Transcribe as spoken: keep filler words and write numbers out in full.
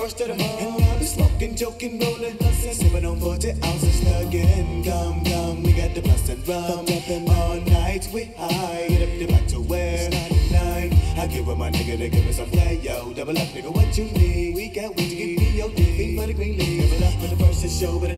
first of the month. And I'll be smoking, joking, rolling, sipping on forty ounces again. Come, come, we got the plus and rum. All night we high, hit up the back to where ninety-nine. I give up my nigga to give me some play, yo. Double up, nigga, what you need? We got weed to give me your dick. For the green leaf, double up for the first show, but